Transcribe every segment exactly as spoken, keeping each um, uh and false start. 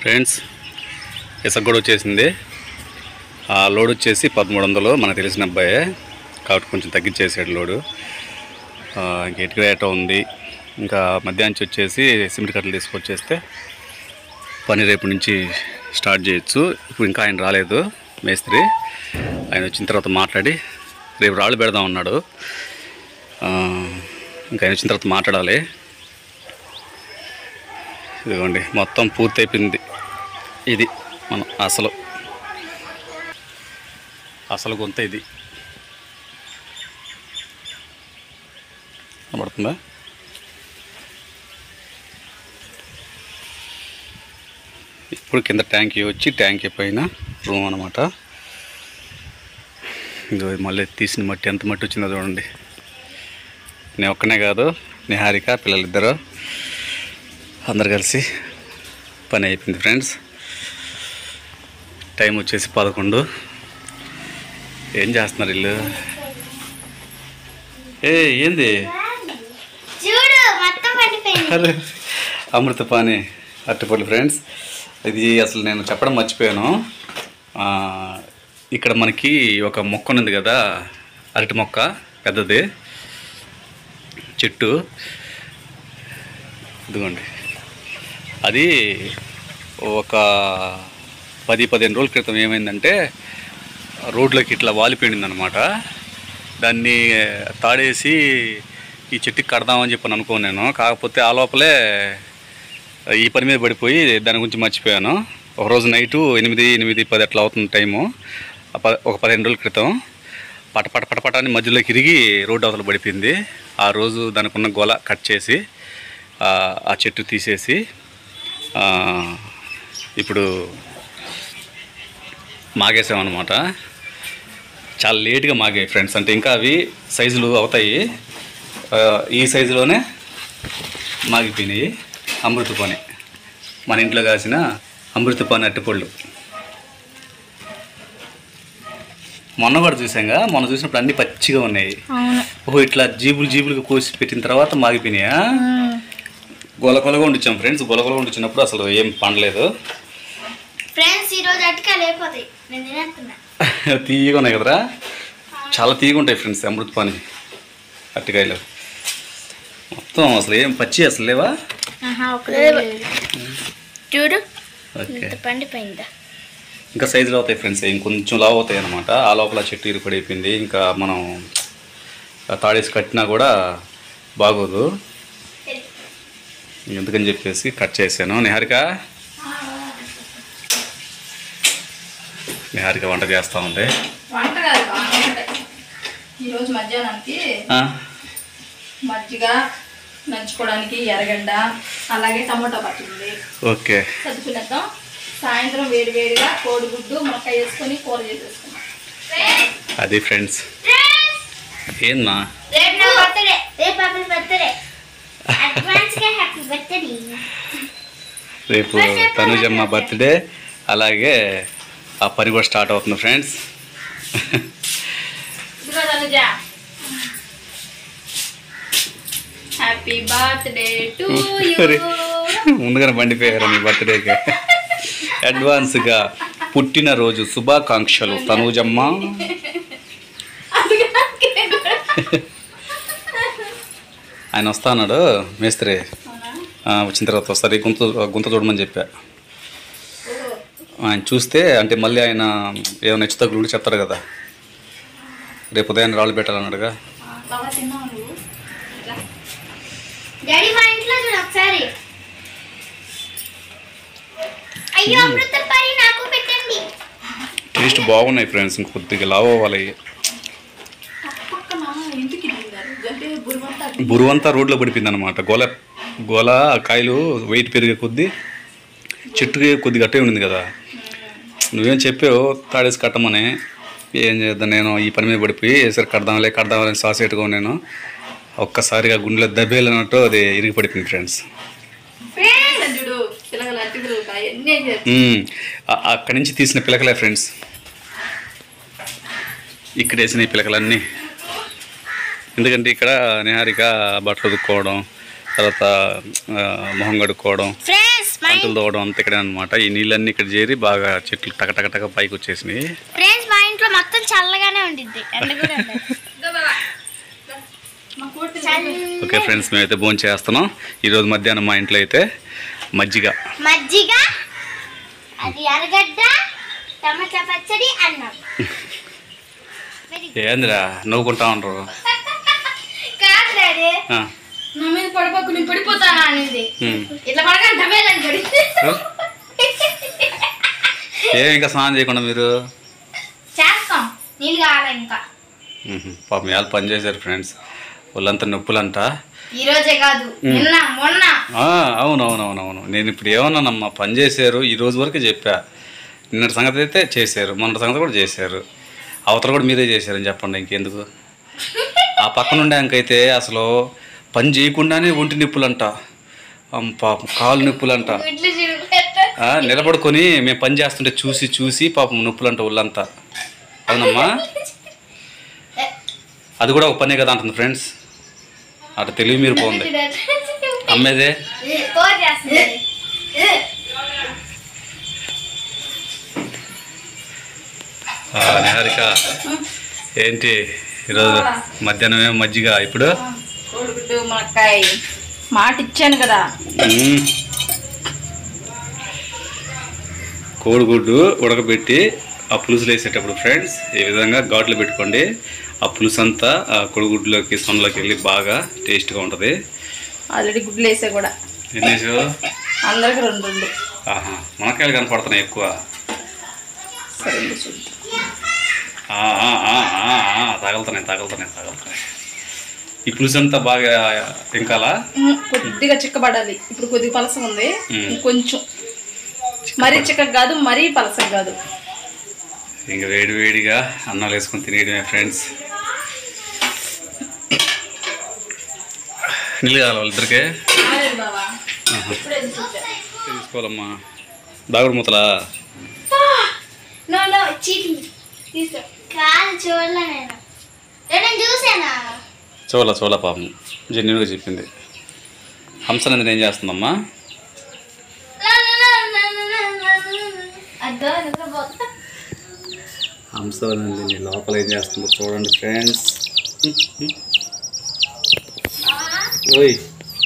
Friends ఇసుక కూడా వచ్చేసింది. ఆ లోడ్ వచ్చేసి పదమూడు వందలు మనకు తెలిసిన అబ్బాయే కాబట్టి కొంచెం తగ్గించేసాడు లోడు. గేట్ గ్రేట ఉంది. ఇంకా మధ్యాహ్నం వచ్చేసి సిమెంట్ కట్టలు తీసుకొచ్చేస్తే పని రేపు నుంచి స్టార్ట్ చేయొచ్చు. ఇప్పుడు ఇంకా ఆయన రాలేదు మేస్త్రి. ఆయన వచ్చిన తర్వాత మాట్లాడి రేపు రాళ్ళు పెడదాం అన్నాడు. ఇంకా ఆయన వచ్చిన తర్వాత మాట్లాడాలి. ఇదిగోండి మొత్తం పూర్తి అయిపోయింది. ఇది మనం అసలు అసలు గొంత ఇది కనబడుతుందా? ఇప్పుడు కింద ట్యాంకీ వచ్చి ట్యాంకీ పైన రూమ్ అనమాట. ఇదో మళ్ళీ తీసిన మట్టి ఎంత మట్టి వచ్చిందో చూడండి. నేను ఒక్కనే కాదు, నిహారిక పిల్లలిద్దరు అందరు కలిసి పని అయిపోయింది. ఫ్రెండ్స్ టైం వచ్చేసి పదకొండు. ఏం చేస్తున్నారు వీళ్ళు? ఏ ఏంది అరే అమృతపాణి అరటిపళ్ళు ఫ్రెండ్స్. ఇది అసలు నేను చెప్పడం మర్చిపోయాను. ఇక్కడ మనకి ఒక మొక్క ఉంది కదా, అరటి మొక్క పెద్దది చెట్టు. ఇదిగోండి అది ఒక పది పదిహేను రోజుల క్రితం ఏమైందంటే రోడ్లోకి ఇట్లా వాలిపోయింది అనమాట. దాన్ని తాడేసి ఈ చెట్టుకి కడదామని చెప్పని అనుకోను నేను. కాకపోతే ఆ లోపలే ఈ పని మీద పడిపోయి దాని గురించి మర్చిపోయాను. ఒకరోజు నైటు ఎనిమిది ఎనిమిది పది అట్లా అవుతుంది టైము. ఒక పదిహేను రోజుల క్రితం పట పట పటపటాన్ని మధ్యలోకి ఇరిగి రోడ్డు అవతల పడిపోయింది. ఆ రోజు దానికి ఉన్న గోల కట్ చేసి ఆ చెట్టు తీసేసి ఇప్పుడు మాగేసామన్నమాట. చాలా లేట్గా మాగాయి ఫ్రెండ్స్. అంటే ఇంకా అవి సైజులు అవుతాయి. ఈ సైజులోనే మాగిపోయినాయి. అమృతపాణి మన ఇంట్లో కాసిన అమృతపాణి అరటిపళ్ళు. మొన్న కూడా చూసాంగా, మొన్న చూసినప్పుడు అన్ని పచ్చిగా ఉన్నాయి. ఓహో ఇట్లా జీబులు జీబులుగా కోసి పెట్టిన తర్వాత మాగిపోయినాయా? గొల గొలగా ఉండిచ్చాం ఫ్రెండ్స్. గొల గొలగా ఉండిచ్చినప్పుడు అసలు ఏం పండలేదు. తీయగా ఉన్నాయి కదరా, చాలా తీయగా ఉంటాయి ఫ్రెండ్స్ అమృతపాణి అరటికాయలు. మొత్తం అసలు ఏం పచ్చి అసలు లేవా? చూడు ఇంకా సైజులు అవుతాయి ఫ్రెండ్స్, ఇంకొంచెం లావు అవుతాయి అనమాట. ఆ లోపల చెట్టు ఇరుపడిపోయింది. ఇంకా మనం తాడేసి కట్టినా కూడా బాగోదు, ఎందుకని చెప్పేసి కట్ చేశాను. నిహారిక నిహారిక వంట చేస్తూ ఉంది. ఈరోజు మధ్యాహ్నానికి మజ్జిగ నంచుకోవడానికి ఎర్రగడ్డ అలాగే టమాటో పట్టింది. ఓకే చదువుకునేద్దాం. సాయంత్రం వేడి వేడిగా కోడిగుడ్డు మునక్కాయ వేసుకొని కూర చేసేసుకున్నాం. అది ఫ్రెండ్స్. ఏందా రేపు తనుజమ్మ బర్త్డే, అలాగే ఆ పని కూడా స్టార్ట్ అవుతుంది friends. Happy birthday to you. ముందుగానే బండిపోయారు మీ బర్త్డేకి. అడ్వాన్స్గా పుట్టినరోజు శుభాకాంక్షలు తనుజమ్మ. ఆయన వస్తా అన్నాడు మేస్త్రి. వచ్చిన తర్వాత వస్తారు, గుంత గుంత చూడమని చెప్పా. ఆయన చూస్తే అంటే మళ్ళీ ఆయన ఏమైనా నచ్చు తగ్గులు చెప్తారు కదా. రేపు ఉదయాన్నే రాళ్ళు పెట్టాలన్నాడుగా. టేస్ట్ బాగున్నాయి ఫ్రెండ్స్. ఇంకొద్దిగా లావు అవ్వాలి. బురువంతా రోడ్లో పడిపోయింది అనమాట. గోల గోల కాయలు వెయిట్ పెరిగే కొద్దీ చెట్టుకి కొద్దిగా గట్టే ఉండింది కదా. నువ్వేం చెప్పావు తాడేసి కట్టమని. ఏం చేద్దాం, నేను ఈ పని మీద పడిపోయి సరే కడదాంలే కడదామని సాసేట్టుగా నేను ఒక్కసారిగా గుండెలో దెబ్బేలన్నట్టు అది ఇరిగి పడిపోయింది ఫ్రెండ్స్. అక్కడి నుంచి తీసిన పిలకలే ఫ్రెండ్స్. ఇక్కడ వేసిన ఈ పిలకలన్నీ. ఎందుకంటే ఇక్కడ నిహారిక బట్టలు ఉతుక్కోవడం, తర్వాత మొహం కడుక్కోవడం, అంటులు తోవడం అంత ఇక్కడే అనమాట. ఈ నీళ్ళన్నీ ఇక్కడ చేరి బాగా చెట్లు టక టక టక పైకి వచ్చేసినాయి. మా ఇంట్లో మొత్తం చల్లగానే ఉండిద్ది. ఓకే ఫ్రెండ్స్, మేమైతే భోజనం చేస్తున్నాం. ఈరోజు మధ్యాహ్నం మా ఇంట్లో అయితే మజ్జిగ మజ్జిగ అది ఎర్రగడ్డ టమాటా పచ్చడి అన్నం. ఏందిరా నవ్వుకుంటా ఉండరు? నా మీద పడిపోకు నేను పడిపోతానా అనేది ఇట్లా పడకండి పడి ఏం ఇంకా స్నానం చేయకుండా మీరు చేస్తాం, నీళ్ళు కావాలి ఇంకా. పాపం ఇవాళ పని చేశారు ఫ్రెండ్స్, వాళ్ళంతా నొప్పులంట. ఈ రోజే కాదు నిన్న మొన్న. అవునవునవునవును, నేను ఇప్పుడు ఏమన్నానమ్మా, పని చేశారు ఈ రోజు వరకు చెప్పా. నిన్నటి సంగతి అయితే చేశారు, మొన్నటి సంగతి కూడా చేశారు, అవతల కూడా మీరే చేశారని చెప్పండి. ఇంకెందుకు ఆ పక్కన ఉండే ఇంకైతే అసలు పని చేయకుండానే ఒంటి నొప్పులంట, పాపం కాలు నొప్పులంట. నిలబడుకొని మేము పని చేస్తుంటే చూసి చూసి పాపం నొప్పులంట ఒళ్ళంతా. అవునమ్మా, అది కూడా ఒక పనే కదా అంటుంది ఫ్రెండ్స్. అటు తెలివి మీరు పోంది అమ్మేదే. నిహారిక ఏంటి ఈరోజు మధ్యాహ్నం ఏమో మజ్జిగ, ఇప్పుడు కోడిగుడ్డు మునక్కాయ మాట ఇచ్చాను కదా. కోడిగుడ్డు ఉడకబెట్టి ఆ పులుసులు వేసేటప్పుడు ఫ్రెండ్స్ ఈ విధంగా ఘాట్లు పెట్టుకోండి. ఆ పులుసు అంతా ఆ కోడిగుడ్లోకి సొనలోకి వెళ్ళి బాగా టేస్ట్గా ఉంటుంది. ఆల్రెడీ గుడ్లు వేసా కూడా. ఎన్ని వేసావు? అందరికి రెండు రెండు. ఆహా, మునక్కాయలు కనపడుతున్నాయి ఎక్కువ. సరే తగలుతున్నాయి తగలుతున్నాయి తగలుతున్నాయి. ఈ పులుసు అంతా బాగా ఇంకాలా కొద్దిగా చిక్కబడాలి. ఇప్పుడు కొద్దిగా పలస ఉంది, కొంచెం మరీ చిక్క కాదు మరీ పలస కాదు. ఇంకా వేడి వేడిగా అన్నాలు వేసుకొని తినేయడమే ఫ్రెండ్స్. నీళ్ళు కావాలి వాళ్ళిద్దరికే తీసుకోవాలమ్మా. దాగుడు మూతలా చూడాల చూడాల పాపం జెన్యున్గా చెప్పింది. హంసనందిని ఏం చేస్తుందమ్మా? హంసనందిని లోపల ఏం చేస్తుందో చూడండి ఫ్రెండ్స్. ఓయ్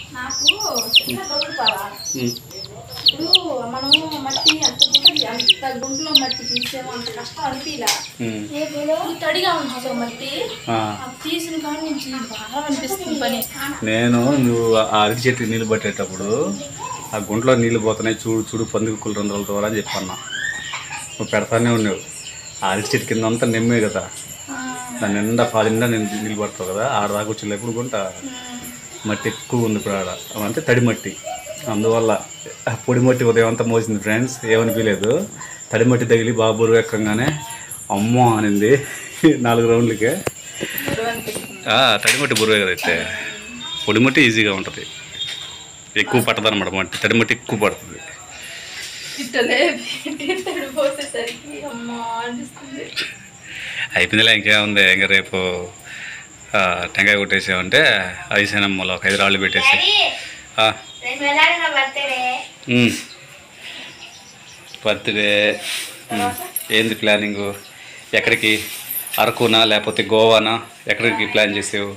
ఇప్పుడు మనం మట్టి అంత గుంటది, అంత గుంటలో మట్టి తీసేమో అంత కష్టం అనిపిలా. తడిగా ఉంటుంది మట్టి, తీసిన కాడి నుంచి బాగా అనిపిస్తుంది పని. నేను నువ్వు ఆ అరటి చెట్టుకి నీళ్ళు పట్టేటప్పుడు ఆ గుంటలో నీళ్ళు పోతున్నాయి చూడు చూడు పందుకులు రెండు రోజుల ద్వారా అని చెప్పన్నా. నువ్వు పెడతానే ఉన్నావు. ఆ అరటి చెట్టు కింద అంతా నిమ్మే కదా, దాని నిండా పాది నిండా నేను నీళ్ళు పడతావు కదా. ఆడ దాకా వచ్చి ఎప్పుడు గుంట మట్టి ఎక్కువ ఉంది ఇప్పుడు ఆడ, అంటే తడి మట్టి. అందువల్ల పొడి మట్టి ఉదయం అంతా మోసింది ఫ్రెండ్స్, ఏమనిపించలేదు. తడి మట్టి తగిలి బాగా బరువు ఎక్కగానే అమ్మో అనింది నాలుగు రౌండ్లకే. తడి మట్టి బరువే కదా, అయితే పొడి మట్టి ఈజీగా ఉంటుంది, ఎక్కువ పట్టదు అనమాట. మట్టి తడి మట్టి ఎక్కువ పడుతుంది. అయిపోయిందిలే, ఇంకేముంది. ఇంకా రేపు టెంకాయ కొట్టేసామంటే ఐసేనమ్మలో ఒక ఐదు రాళ్ళు పెట్టేసి. బర్త్డే ఏంది ప్లానింగు? ఎక్కడికి? అరకునా లేకపోతే గోవానా? ఎక్కడికి ప్లాన్ చేసావు?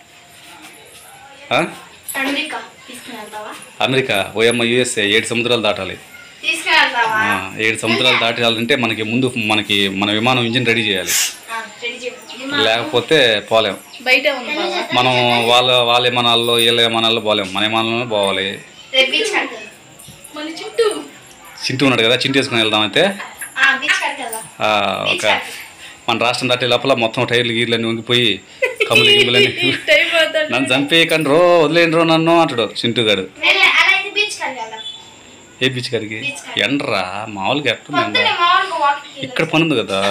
అమెరికా ఓయమ్మ, యూఎస్ఏ. ఏడు సముద్రాలు దాటాలి. ఏడు సముద్రాలు దాటాలంటే మనకి ముందు మనకి మన విమానం ఇంజిన్ రెడీ చేయాలి, లేకపోతే పోలేం. మనం వాళ్ళ వాళ్ళ విమానాల్లో వీళ్ళ విమానాల్లో పోలేం, మన విమానంలో పోవాలి. చింటూ ఉన్నాడు కదా, చింటూ వేసుకుని వెళ్దాం. అయితే ఒక మన రాష్ట్రం దాటే లోపల మొత్తం టైర్లు గీర్లు అన్నీ వంగిపోయి కమ్ములు గిమ్ములని నన్ను చంపేయకండి రో, వదిలేండి రో నన్ను అంటాడు చింటూ గారు. ఏ బీచ్ గారికి? ఎండ్రా మామూలుగా ఎట్టుంది ఇక్కడ పని ఉంది కదా,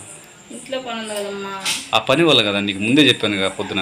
ఆ పని వల్ల కదా నీకు ముందే చెప్పాను కదా పొద్దున.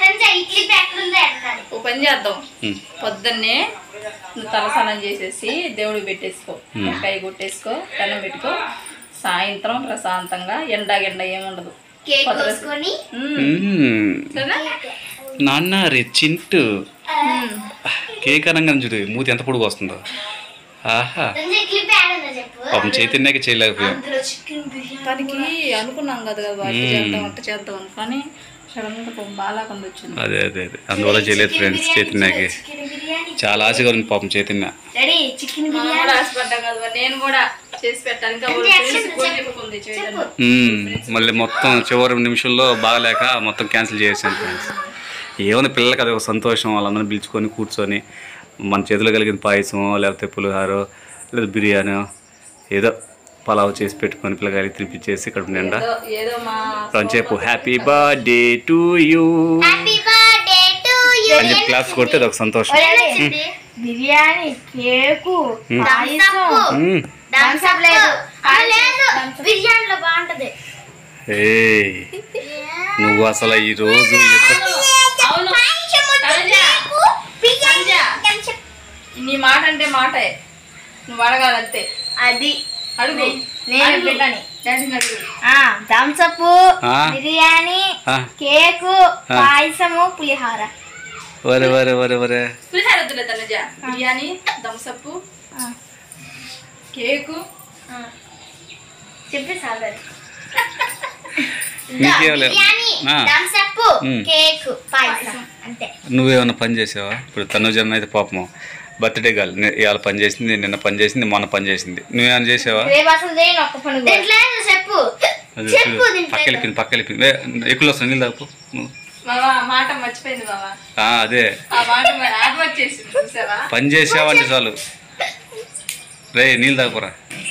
ఓ పని చేద్దాం, పొద్దున్నే తలస్నానం చేసేసి దేవుడికి పెట్టేసుకో, కాయ కొట్టేసుకో, దండం పెట్టుకో. సాయంత్రం ప్రశాంతంగా ఎండా గెండ ఏముండదు. నాన్న రే చింటూ కేక్ అనగానే చూడు మూతి ఎంత పొడుగు వస్తుందో. ఆహా పాపం చైతన్యకి చేయలేకపోయాం. తనకి అనుకున్నాం కదా వంట చేద్దాం వంట చేద్దాం కానీ సడన్గా బాగాకుండా వచ్చింది. అదే అదే అదే అందువల్ల చేయలేదు ఫ్రెండ్స్. చైతన్యకి చాలా ఆశగా ఉంది పాపం చైతన్య. ఆశపడ్డా కదా నేను కూడా చేసి పెట్టాను. మళ్ళీ మొత్తం చివరి నిమిషంలో బాగలేక మొత్తం క్యాన్సిల్ చేసాను ఫ్రెండ్స్. ఏమైనా పిల్లలకి అది ఒక సంతోషం. వాళ్ళందరినీ పిలుచుకొని కూర్చొని మన చేతిలో కలిగిన పాయసం లేకపోతే పులిహారో లేదా బిర్యానీ ఏదో పలావ్ చేసి పెట్టుకొని పిల్లగారికి తినిపించేసి కడుపు నిండా అని చెప్పు హ్యాపీ బర్త్డే టు యూ అని చెప్పి క్లాప్స్ కొడితే అది ఒక సంతోషం. బిర్యానీ కేకు బిర్యానీలో బాగుంటది. నువ్వు అసలు ఈ రోజు నీ మాట అంటే మాటే నువ్వు అడగాలంతే. అది అడుగు నేను పెట్టాను. థమ్సప్ బిర్యానీ కేకు పాయసము పులిహార. వరే వరే వరే వరే పులిహార వద్దులే తనజ. బిర్యానీ థమ్సప్ కేకు చెప్పి సాగర్ నువ్వేమన్నా పని చేసావా? ఇప్పుడు తనుజన్న అయితే పాపము బర్త్డే గాలి ఇవాళ పని చేసింది, నిన్న పని చేసింది, మొన్న పని చేసింది. నువ్వేమైనా చేసావా? పక్కలిపింది పక్కలిపింది ఎక్కువ వస్తుంది నీళ్ళు దాపు. మాట మర్చిపోయింది బాబా. అదే పని చేసావా అంటే చాలు. రే నీళ్ళు దాపురా.